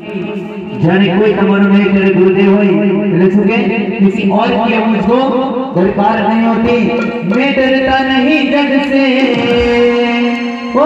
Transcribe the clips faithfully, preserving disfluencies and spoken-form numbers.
जाने कोई तमन्ना नहीं करे गुरुदेव होई એટલે શું કે किसी और की मुझको दरकार नहीं होती। मैं डरता नहीं जग से, ओ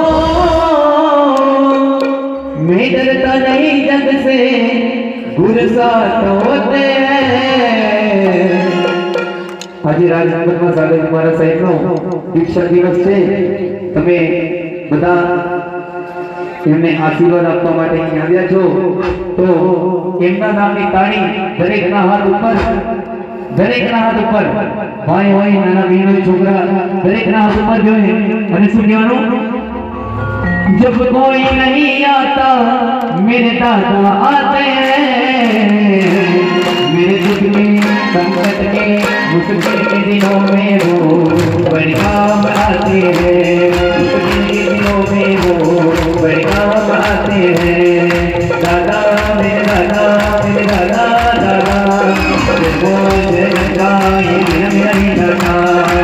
मैं डरता नहीं जग से, गुरु साथ होते हैं। आज રાજકોટમાં સાગર કુમાર સાહેબનો દીક્ષા દિવસ છે। તમે બધા એમને આશીર્વાદ આપવા માટે અહીં આવ્યા છો તો એમના નામની તાળી દરેકના હાથ ઉપર, દરેકના હાથ ઉપર, ભાઈ હોય નાના બહેન હોય છોકરા દરેકના હાથ ઉપર જોઈએ અને શું કહેવાનું? जब कोई नहीं आता मेरे दादा आते हैं, मेरे दुख में संकट के मुश्किल के दिनों में वो बड़े काम आते हैं, मुश्किल के दिनों में वो बड़े काम आते हैं। दादा मेरे दादा मेरे दादा दादा बोझ लगा ये मेरा मेरा ही लगा।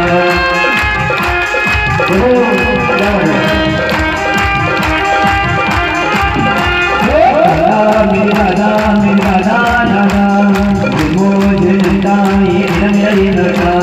मेरे दादा मेरे दादा दादा बोझ लगा ये मेरा मेरा ही लगा।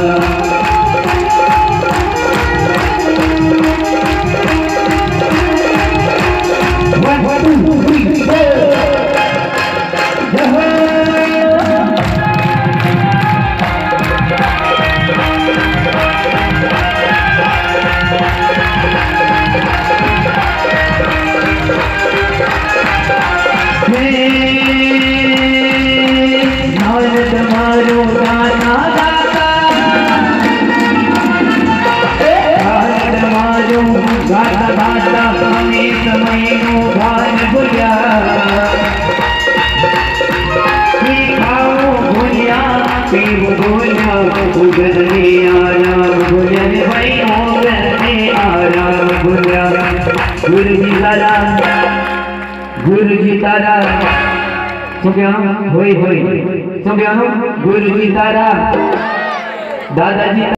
गुरु जी तारा गुरु जी तारा શું કહેવાનું? હોય હોય શું કહેવાનું? ગુરુ जी तारा दादाजी